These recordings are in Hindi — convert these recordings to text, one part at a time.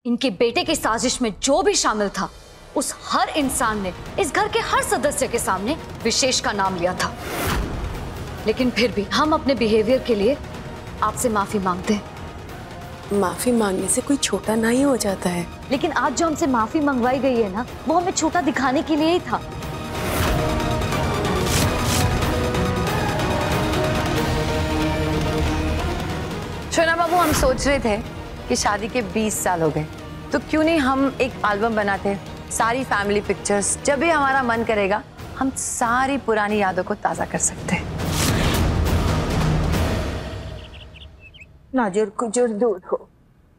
इनके बेटे की साजिश में जो भी शामिल था, उस हर इंसान ने इस घर के हर सदस्य के सामने विशेष का नाम लिया था। लेकिन फिर भी हम अपने बिहेवियर के लिए आपसे माफी मांगते हैं। माफी मांगने से कोई छोटा नहीं हो जाता है। लेकिन आज जो हमसे माफी मंगवाई गई है ना, वो हमें छोटा दिखाने के लिए ही था। शोना बाबू, हम सोच रहे थे कि शादी के 20 साल हो गए, तो क्यों नहीं हम एक एल्बम बनाते, सारी फैमिली पिक्चर्स। जब भी हमारा मन करेगा हम सारी पुरानी यादों को ताजा कर सकते हैं। नाजुर कुजुर दूर हो।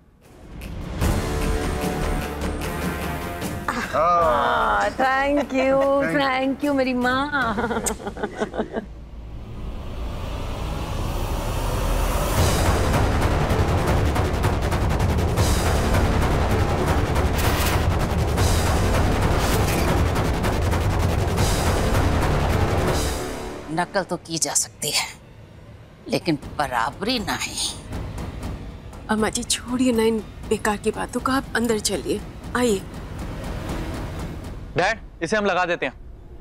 थैंक यू मेरी माँ। नकल तो की जा सकती है, लेकिन बराबरी नहीं। अम्मा जी छोड़िए ना इन बेकार की बातों को, आप अंदर चलिए। आइए। डैड, इसे हम लगा देते हैं।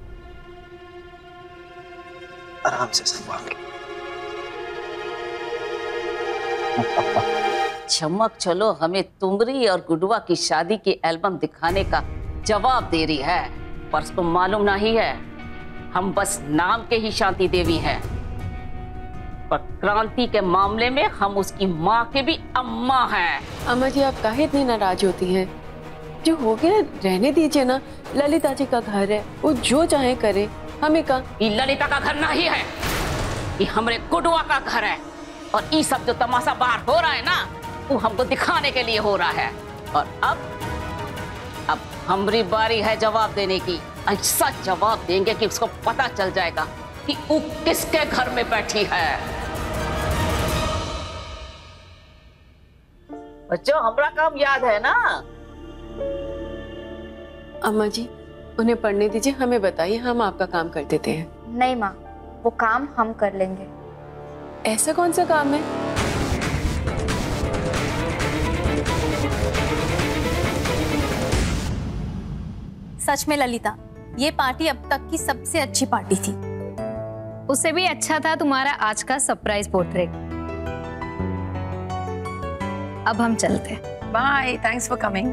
आराम से संभाल के। चमक चलो हमें तुमरी और गुडवा की शादी की एल्बम दिखाने का जवाब दे रही है, पर उसको मालूम नहीं है हम बस नाम के ही शांति देवी हैं, पर क्रांति के मामले में हम उसकी माँ के भी अम्मा हैं। अम्मा जी आप काहे इतनी नाराज होती हैं? जो हो गया रहने दीजिए ना। ललिता जी का घर है, वो जो चाहे करे। हमें का ये ललिता का घर नहीं है, ये हमरे गुडवा का घर है। और ये सब जो तमाशा बाहर हो रहा है ना, वो हमको दिखाने के लिए हो रहा है। और अब हमारी बारी है जवाब देने की। ऐसा जवाब देंगे कि उसको पता चल जाएगा कि वो किसके घर में बैठी है। बच्चों, हमारा काम याद है ना? अम्मा जी उन्हें पढ़ने दीजिए, हमें बताइए, हम आपका काम कर देते हैं। नहीं माँ, वो काम हम कर लेंगे। ऐसा कौन सा काम है? सच में ललिता, ये पार्टी अब तक की सबसे अच्छी पार्टी थी। उससे भी अच्छा था तुम्हारा आज का सरप्राइज पोर्ट्रेट। अब हम चलते हैं। Bye, thanks for coming.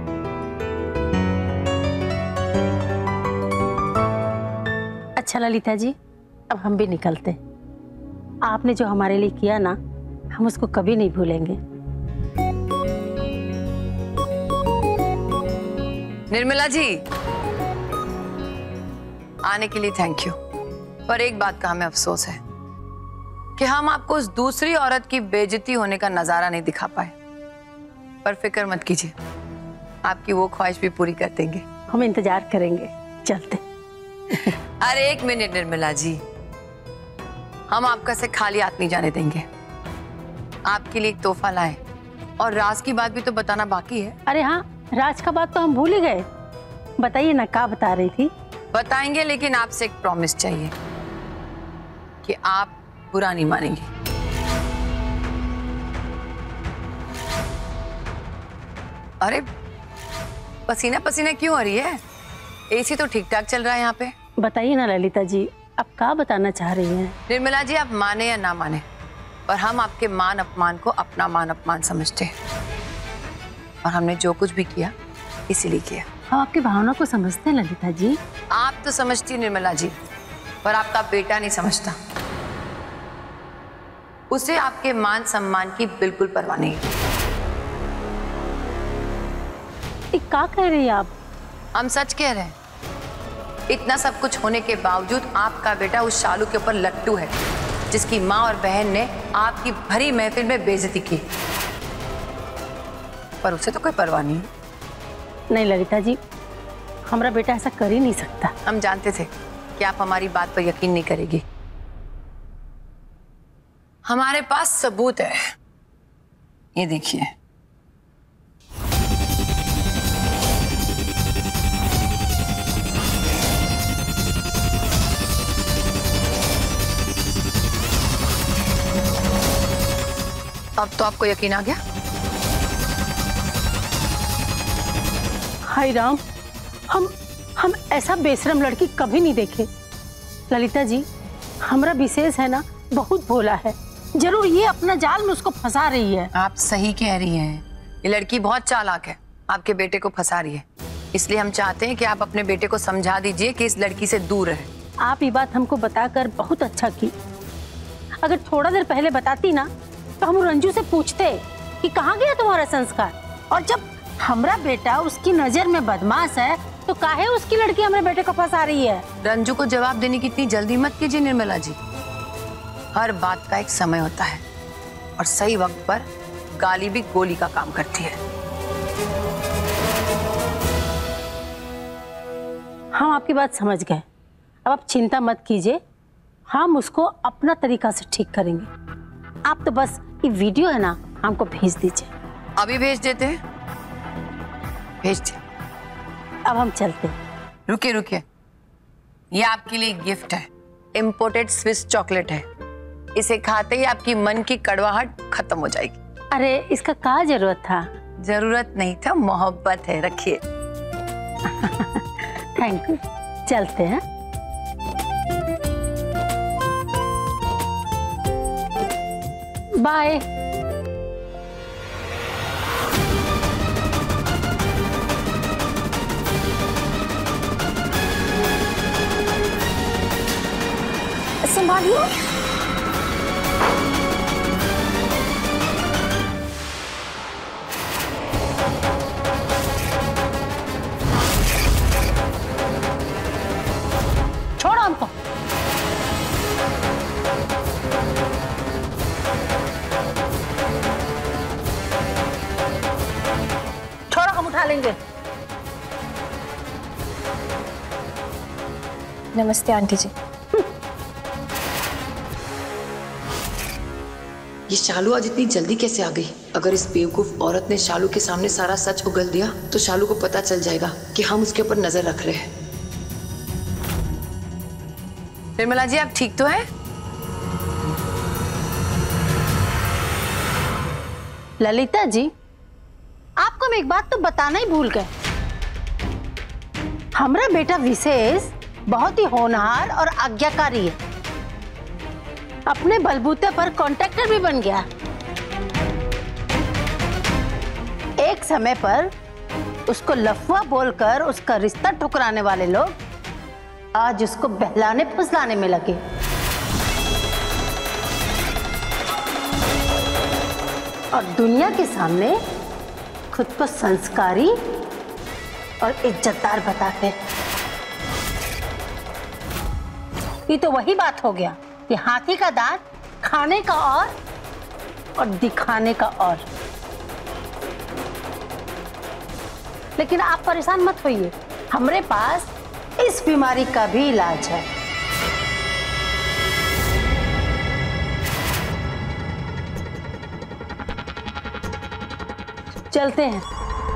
अच्छा ललिता जी, अब हम भी निकलते। आपने जो हमारे लिए किया ना, हम उसको कभी नहीं भूलेंगे। निर्मला जी, आने के लिए थैंक यू, पर एक बात का हमें अफसोस है कि हम आपको उस दूसरी औरत की बेइज्जती होने का नजारा नहीं दिखा पाए। पर फिक्र मत कीजिए, आपकी वो ख्वाहिश भी पूरी कर देंगे। हम इंतजार करेंगे, चलते। अरे एक मिनट निर्मला जी, हम आपका से खाली हाथ नहीं जाने देंगे। आपके लिए एक तोहफा लाए, और राज की बात भी तो बताना बाकी है। अरे हाँ, राज का बात तो हम भूल ही गए। बताइए ना, क्या बता रही थी? बताएंगे, लेकिन आपसे एक प्रॉमिस चाहिए कि आप बुरा नहीं मानेंगे। अरे पसीना पसीना क्यों हो रही है? एसी तो ठीक ठाक चल रहा है यहाँ पे। बताइए ना ललिता जी, आप क्या बताना चाह रही हैं? निर्मला जी, आप माने या ना माने, पर हम आपके मान अपमान को अपना मान अपमान समझते हैं, और हमने जो कुछ भी किया इसीलिए किया। हम आपकी भावना को समझते हैं ललिता जी। आप तो समझती निर्मला जी, पर आपका बेटा नहीं समझता। उसे आपके मान सम्मान की बिल्कुल परवाह नहीं। क्या कह रही हैं आप? हम सच कह रहे हैं। इतना सब कुछ होने के बावजूद आपका बेटा उस शालू के ऊपर लट्टू है, जिसकी माँ और बहन ने आपकी भरी महफिल में बेइज्जती की, पर उसे तो कोई परवाह नहीं। नहीं ललिता जी, हमारा बेटा ऐसा कर ही नहीं सकता। हम जानते थे कि आप हमारी बात पर यकीन नहीं करेगी। हमारे पास सबूत है, ये देखिए। अब तो आपको यकीन आ गया? हाय राम, हम ऐसा बेशरम लड़की कभी नहीं देखे। ललिता जी, हमारा विशेष है ना बहुत भोला है, जरूर ये अपना जाल में उसको फंसा रही है। आप सही कह रही हैं, ये लड़की बहुत चालाक है, आपके बेटे को फंसा रही है। इसलिए हम चाहते हैं कि आप अपने बेटे को समझा दीजिए कि इस लड़की से दूर रहे। आप ये बात हमको बताकर बहुत अच्छा की। अगर थोड़ा देर पहले बताती ना तो हम रंजू से पूछते कि कहाँ गया तुम्हारा संस्कार, और जब हमारा बेटा उसकी नजर में बदमाश है तो काहे उसकी लड़की हमारे बेटे को फंसा रही है। रंजू को जवाब देने की इतनी जल्दी मत कीजिए निर्मला जी, हर बात का एक समय होता है और सही वक्त पर गाली भी गोली का काम करती है। हम आपकी बात समझ गए, अब आप चिंता मत कीजिए, हम उसको अपना तरीका से ठीक करेंगे। आप तो बस ये वीडियो है ना हमको भेज दीजिए। अभी भेज देते हैं, भेज दे। अब हम चलते हैं। रुकिए रुकिए, ये आपके लिए गिफ्ट है, इम्पोर्टेड स्विस चॉकलेट है। इसे खाते ही आपकी मन की कड़वाहट खत्म हो जाएगी। अरे इसका क्या जरूरत था? जरूरत नहीं था, मोहब्बत है, रखिए। थैंक यू, चलते हैं। बाय। संभालिए। छोड़ो हमको। छोड़ो, हम उठा लेंगे। नमस्ते आंटी जी। ये शालू आज इतनी जल्दी कैसे आ गई? अगर इस बेवकूफ औरत ने शालू के सामने सारा सच उगल दिया तो शालू को पता चल जाएगा कि हम उसके ऊपर नजर रख रहे हैं। निर्मला जी, आप ठीक तो हैं? ललिता जी, आपको हम एक बात तो बताना ही भूल गए। हमारा बेटा विशेष बहुत ही होनहार और आज्ञाकारी है, अपने बलबूते पर कॉन्ट्रैक्टर भी बन गया। एक समय पर उसको लफुआ बोलकर उसका रिश्ता ठुकराने वाले लोग आज उसको बहलाने फुसलाने में लगे। और दुनिया के सामने खुद को संस्कारी और इज्जतदार बताते। ये तो वही बात हो गया कि हाथी का दांत खाने का और दिखाने का और। लेकिन आप परेशान मत होइए, हमारे पास इस बीमारी का भी इलाज है। चलते हैं।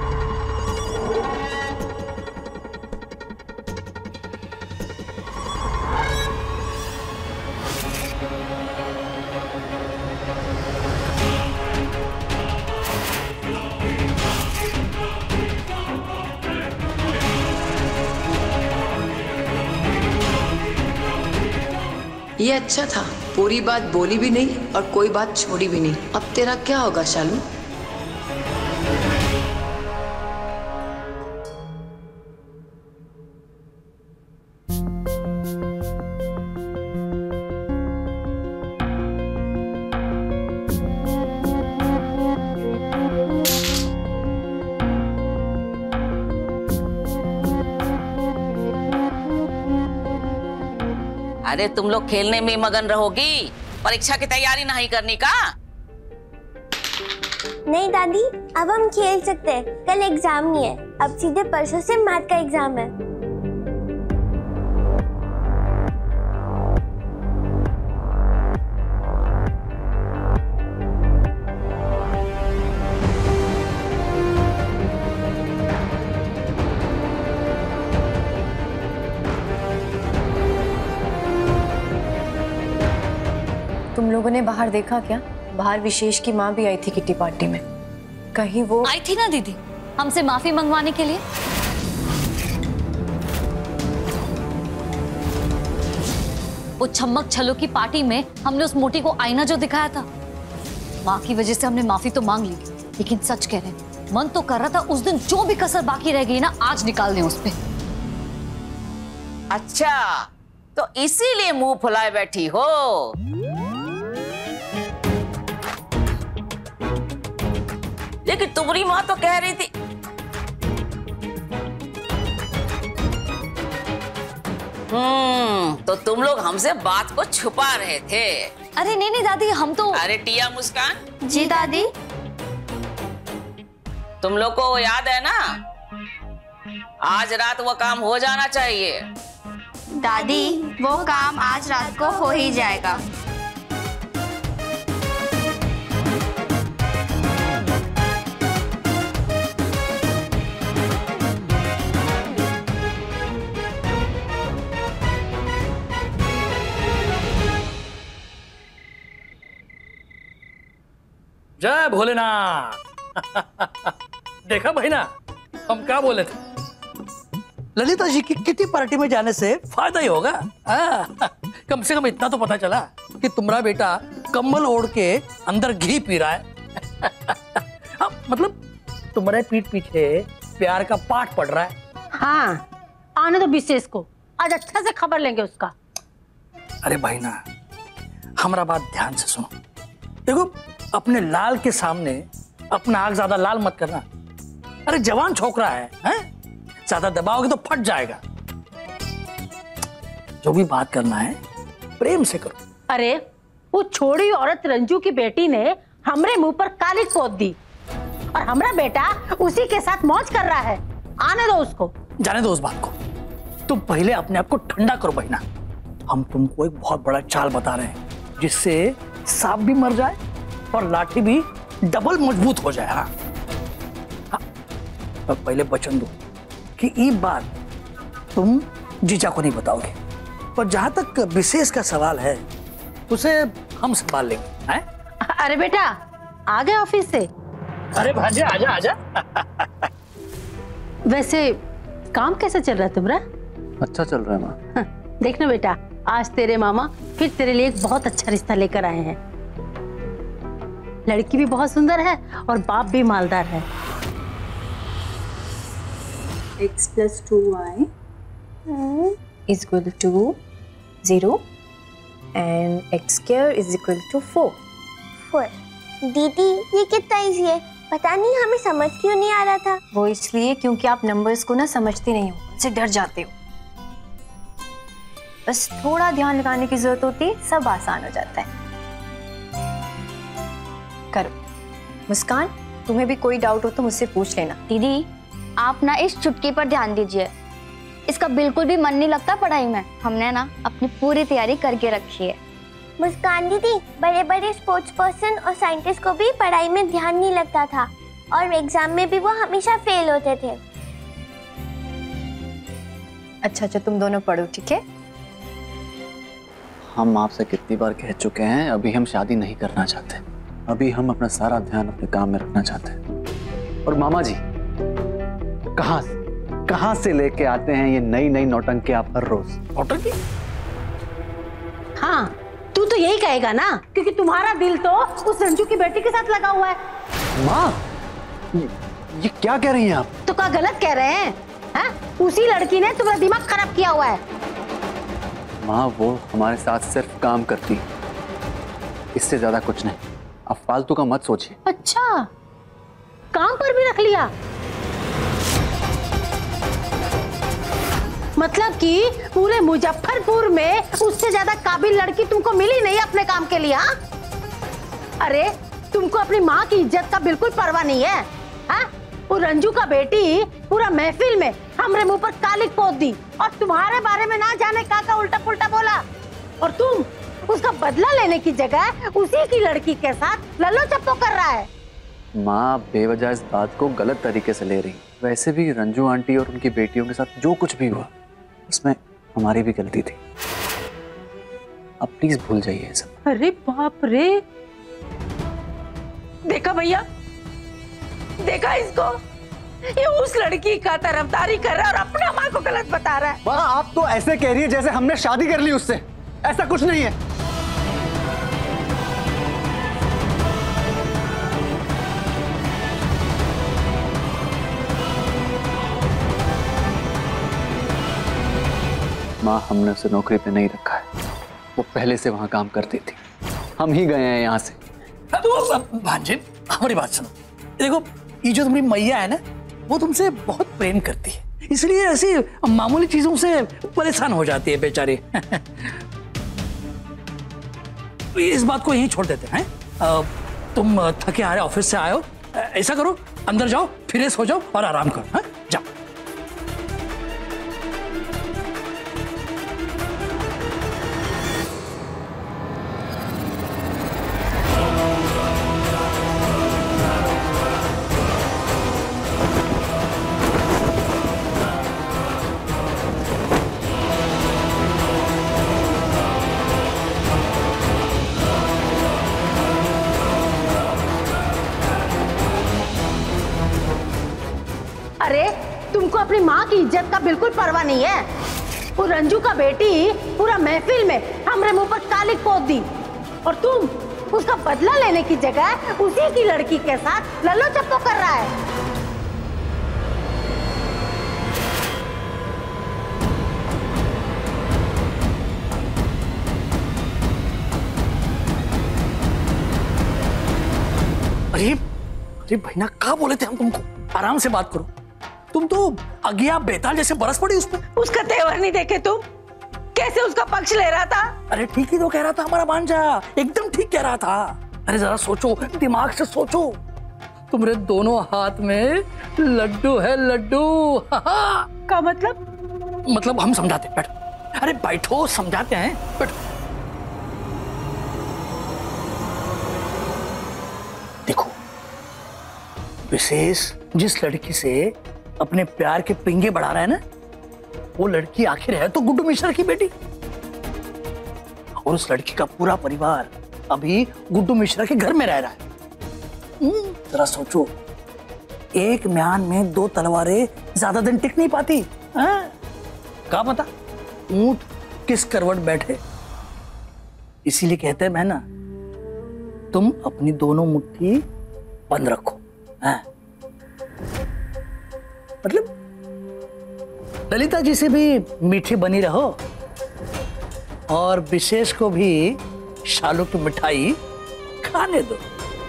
ये अच्छा था, पूरी बात बोली भी नहीं और कोई बात छोड़ी भी नहीं। अब तेरा क्या होगा शालू? अरे तुम लोग खेलने में मगन रहोगी, परीक्षा की तैयारी नहीं करनी का? नहीं दादी, अब हम खेल सकते हैं, कल एग्जाम नहीं है, अब सीधे परसों से मैथ का एग्जाम है। तुम लोगों ने बाहर देखा क्या? बाहर विशेष की माँ भी आई थी किट्टी पार्टी में। कहीं वो आई थी ना दीदी हमसे माफी मंगवाने के लिए। वो छम्मक छल्लो की पार्टी में हमने उस मोटी को आईना जो दिखाया था, माँ की वजह से हमने माफी तो मांग ली, लेकिन सच कह रहे हैं, मन तो कर रहा था उस दिन जो भी कसर बाकी रह गई ना आज निकाल दें उस पे। अच्छा, तो इसीलिए मुंह फुलाए बैठी हो। लेकिन तुम्हारी माँ तो कह रही थी। तो तुम लोग हमसे बात को छुपा रहे थे। अरे नहीं नहीं दादी, हम तो। अरे टिया मुस्कान। जी दादी। तुम लोग को याद है ना, आज रात वो काम हो जाना चाहिए। दादी वो काम आज रात को हो ही जाएगा। जय भोलेनाथ। देखा भाई ना, हम क्या बोले थे, ललिता जी की किटी पार्टी में जाने से फायदा ही होगा। कम से कम इतना तो पता चला कि तुम्हारा बेटा कंबल ओढ़ के अंदर घी पी रहा है। मतलब तुम्हारे पीठ पीछे प्यार का पाठ पढ़ रहा है। हाँ, आने दो विशेष को, आज अच्छा से खबर लेंगे उसका। अरे भाई ना, हमारा बात ध्यान से सुनो। देखो, अपने लाल के सामने अपना आग ज्यादा लाल मत करना। अरे जवान छोकरा है, ज्यादा दबाओगे तो फट जाएगा। जो भी बात करना है प्रेम से करो। अरे वो छोड़ी औरत रंजू की बेटी ने हमरे मुंह पर काली पोत दी और हमारा बेटा उसी के साथ मौज कर रहा है। आने दो उसको। जाने दो उस बात को। तुम पहले अपने आप को ठंडा करो बहना। हम तुमको एक बहुत बड़ा चाल बता रहे हैं, जिससे सांप भी मर जाए और लाठी भी डबल मजबूत हो जाए। हाँ, पर पहले वचन दो कि ये बात तुम जीजा को नहीं बताओगे। और जहां तक विशेष का सवाल है, उसे हम संभाल लेंगे। हैं? अरे बेटा, आ गए ऑफिस से? अरे भांजे आजा आजा। वैसे काम कैसा चल रहा है तुम्हारा? अच्छा चल रहा है माँ। देखना बेटा, आज तेरे मामा फिर तेरे लिए एक बहुत अच्छा रिश्ता लेकर आए हैं। लड़की भी बहुत सुंदर है और बाप भी मालदार है। x plus 2y is equal to 0 and x square is equal to 4. 4। दीदी ये कितना इजी है, पता नहीं हमें समझ क्यों नहीं आ रहा था। वो इसलिए क्योंकि आप नंबर्स को ना समझते नहीं हो, उनसे डर जाते हो। बस थोड़ा ध्यान लगाने की जरूरत होती है, सब आसान हो जाता है। करो। मुस्कान, तुम्हें भी कोई डाउट हो तो मुझसे पूछ लेना। दीदी आप ना इस चुटकी पर ध्यान दीजिए, इसका बिल्कुल भी मन नहीं लगता पढ़ाई में। हमने ना अपनी पूरी तैयारी करके रखी है। मुस्कान दीदी, बड़े बड़े स्पोर्ट्स पर्सन और साइंटिस्ट को भी पढ़ाई में ध्यान नहीं लगता था और एग्जाम में भी वो हमेशा फेल होते थे। अच्छा, तुम दोनों पढ़ो, ठीक है? हम आपसे कितनी बार कह चुके हैं, अभी हम शादी नहीं करना चाहते। अभी हम अपना सारा ध्यान अपने काम में रखना चाहते हैं। और मामा जी, कहां से लेके आते हैं ये नई नई नौटंकी आप हर रोज? नौटंकी? हाँ, तू तो यही कहेगा ना, क्योंकि तुम्हारा दिल तो उस रंजू की बेटी के साथ लगा हुआ है। माँ, ये क्या कह रही हैं आप? तो क्या गलत कह रहे हैं? हाँ? उसी लड़की ने तुम्हारा दिमाग खराब किया हुआ है। माँ, वो हमारे साथ सिर्फ काम करती है, इससे ज्यादा कुछ नहीं। आप फालतू का मत सोचिए। अच्छा, काम पर भी रख लिया? मतलब कि पूरे मुजफ्फरपुर में उससे ज्यादा काबिल लड़की तुमको मिली नहीं अपने काम के लिए? हाँ? अरे तुमको अपनी माँ की इज्जत का बिल्कुल परवाह नहीं है। हाँ? वो रंजू का बेटी पूरा महफिल में हमरे मुंह पर कालिक पोत दी और तुम्हारे बारे में ना जाने का उल्टा पुल्टा बोला, और तुम उसका बदला लेने की जगह उसी की लड़की के साथ लल्लो चप्पो कर रहा है। माँ बेवजह इस बात को गलत तरीके से ले रही। वैसे भी रंजू आंटी और उनकी बेटियों के साथ जो कुछ भी हुआ, उसमें हमारी भी गलती थी। अब प्लीज भूल जाइए सब। अरे बाप रे, देखा भैया, देखा इसको, ये उस लड़की का तरफदारी कर रहा है और अपना माँ को गलत बता रहा है। माँ, आप तो ऐसे कह रही है जैसे हमने शादी कर ली उससे। ऐसा कुछ नहीं है। माँ, हमने उसे नौकरी पे नहीं रखा है, वो पहले से वहां काम करती थी, हम ही गए हैं यहाँ से। तो भांजे हमारी बात सुनो, देखो ये जो तुम्हारी मैया है ना, वो तुमसे बहुत प्रेम करती है, इसलिए ऐसी मामूली चीजों से परेशान हो जाती है बेचारी। तो इस बात को यहीं छोड़ देते हैं। तुम थके आ रहे ऑफिस से आए हो, ऐसा करो अंदर जाओ, फ्रेश हो जाओ और आराम करो। हाँ जाओ। अरे तुमको अपनी माँ की इज्जत का बिल्कुल परवाह नहीं है। वो रंजू का बेटी पूरा महफिल में हमरे मुंह पर कालिक पोत दी और तुम उसका बदला लेने की जगह उसी की लड़की के साथ लल्लो चप्पो कर रहा है। अरे अरे बहना, कहाँ बोले थे हम तुमको आराम से बात करो। तुम तो अगिया बेताल जैसे बरस पड़ी उस पे। उसका तेवर नहीं देखे तुम? कैसे उसका पक्ष ले रहा था? अरे ठीक ही तो कह रहा था हमारा भांजा, एकदम ठीक कह रहा था। अरे जरा सोचो, दिमाग से सोचो, तुम्हारे दोनों हाथ में लड्डू है, लड्डू। का मतलब हम समझाते हैं, बैठो। अरे बैठो, समझाते हैं, बैठो। देखो, विशेष जिस लड़की से अपने प्यार के पिंगे बढ़ा रहा है ना, वो लड़की आखिर है तो गुड्डू मिश्रा की बेटी, और उस लड़की का पूरा परिवार अभी गुड्डू मिश्रा के घर में रह रहा है। जरा सोचो, एक म्यान में दो तलवारें ज्यादा दिन टिक नहीं पाती। क्या पता ऊंट किस करवट बैठे। इसीलिए कहते हैं बहना, तुम अपनी दोनों मुट्ठी बंद रखो। मतलब ललिता जी से भी मीठी बनी रहो और विशेष को भी शालू की मिठाई खाने दो।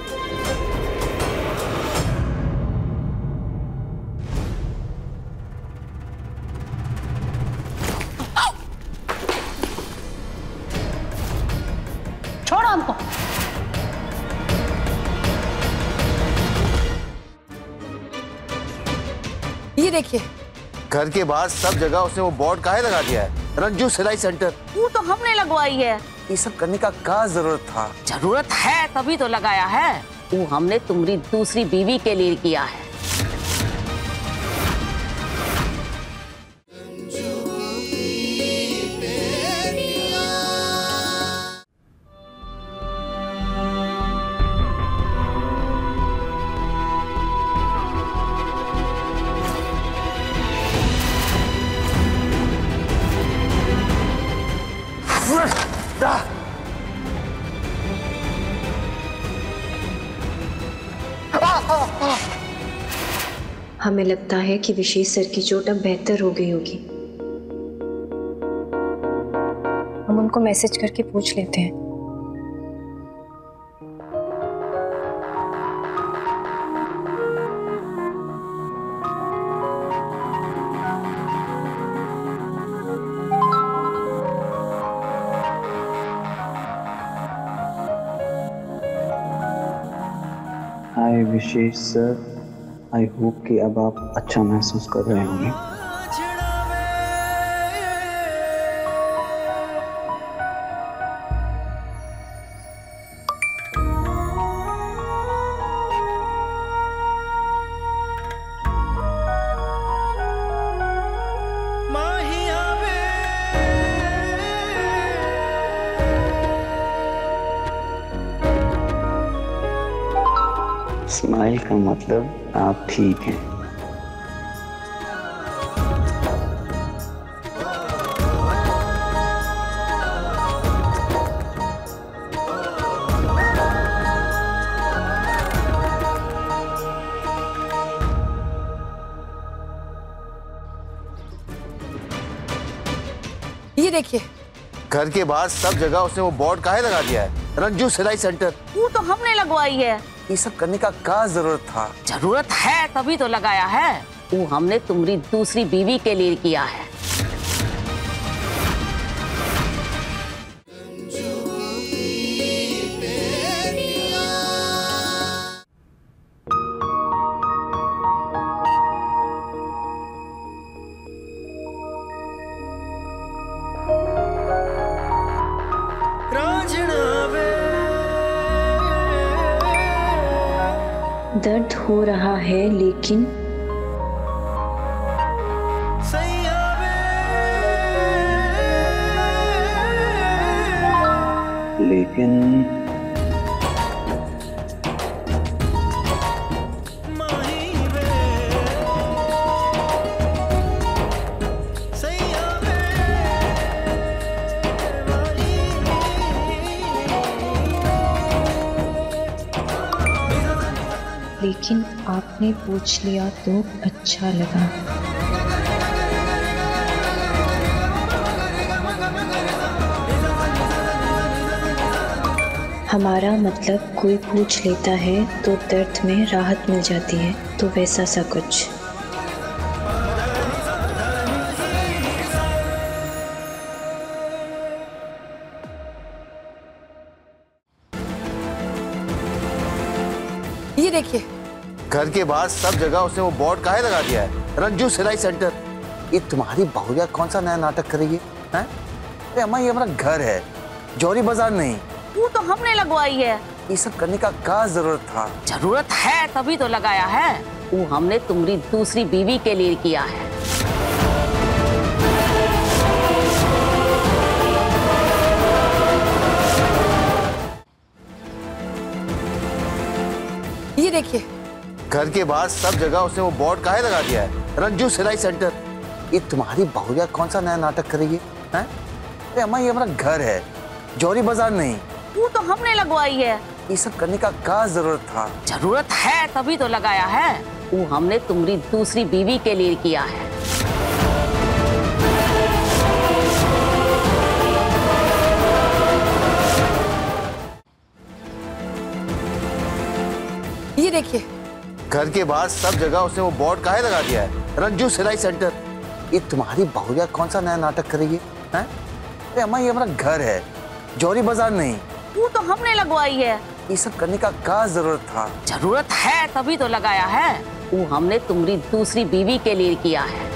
छोड़ो हमको। ये देखिए, घर के बाहर सब जगह उसने वो बोर्ड काहे लगा दिया है, रंजू सिलाई सेंटर। वो तो हमने लगवाई है। ये सब करने का क्या जरूरत था? जरूरत है तभी तो लगाया है। वो हमने तुम्हारी दूसरी बीवी के लिए किया है। हमें लगता है कि विशेष सर की चोट अब बेहतर हो गई होगी। हम उनको मैसेज करके पूछ लेते हैं। हाय विशेष सर, आई होप कि अब आप अच्छा महसूस कर रहे होंगे। स्माइल का मतलब आप ठीक हैं। ये देखिए, घर के बाहर सब जगह उसने वो बोर्ड काहे लगा दिया है, रंजू सिलाई सेंटर। वो तो हमने लगवाई है। ये सब करने का क्या जरूरत था? जरूरत है तभी तो लगाया है। वो हमने तुम्हारी दूसरी बीवी के लिए किया है। दर्द हो रहा है लेकिन लेकिन आपने पूछ लिया तो अच्छा लगा। हमारा मतलब कोई पूछ लेता है तो दर्द में राहत मिल जाती है, तो वैसा सा कुछ। ये देखिए, घर के बाहर सब जगह उसने वो बोर्ड काहे लगा दिया है, रंजू सिलाई सेंटर। ये तुम्हारी बहुरिया कौन सा नया नाटक करेगी हैं? अरे अम्मा, ये हमारा घर है, जौहरी बाजार नहीं। वो तो हमने लगवाई है। ये सब करने का क्या जरूरत था? जरूरत है तभी तो लगाया है। वो हमने तुम्हारी दूसरी बीवी के लिए किया है। ये देखिए, घर के बाहर सब जगह उसने वो बोर्ड काहे लगा दिया है, रंजू सिलाई सेंटर। ये तुम्हारी बहुरिया कौन सा नया नाटक करेगी हैं? अरे अम्मा, ये हमारा घर है, जौहरी बाजार नहीं। वो तो हमने लगवाई है। ये सब करने का क्या जरूरत था? जरूरत है तभी तो लगाया है। वो हमने तुम्हारी दूसरी बीवी के लिए किया है। ये देखिए, घर के बाहर सब जगह उसने वो बोर्ड काहे लगा दिया है, रंजू सिलाई सेंटर। ये तुम्हारी बहुरिया कौन सा नया नाटक करेगी हैं? अरे अम्मा, ये हमारा घर है, जौहरी बाजार नहीं। वो तो हमने लगवाई है। ये सब करने का क्या जरूरत था? जरूरत है तभी तो लगाया है। वो हमने तुम्हारी दूसरी बीवी के लिए किया है।